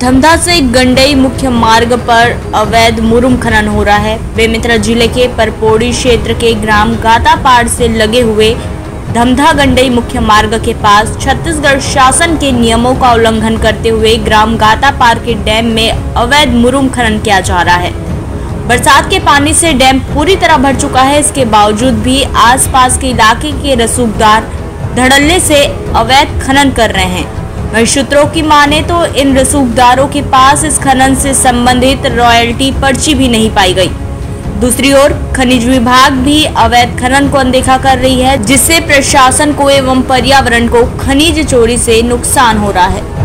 धमधा से गंडई मुख्य मार्ग पर अवैध मुरुम खनन हो रहा है। बेमेतरा जिले के परपोड़ी क्षेत्र के ग्राम गातापाड़ से लगे हुए धमधा गंडई मुख्य मार्ग के पास छत्तीसगढ़ शासन के नियमों का उल्लंघन करते हुए ग्राम गातापाड़ के डैम में अवैध मुरुम खनन किया जा रहा है। बरसात के पानी से डैम पूरी तरह भर चुका है। इसके बावजूद भी आसपास के इलाके के रसूखदार धड़ल्ले से अवैध खनन कर रहे हैं। वहीं सूत्रों की माने तो इन रसूखदारों के पास इस खनन से संबंधित रॉयल्टी पर्ची भी नहीं पाई गई। दूसरी ओर खनिज विभाग भी अवैध खनन को अनदेखा कर रही है, जिससे प्रशासन को एवं पर्यावरण को खनिज चोरी से नुकसान हो रहा है।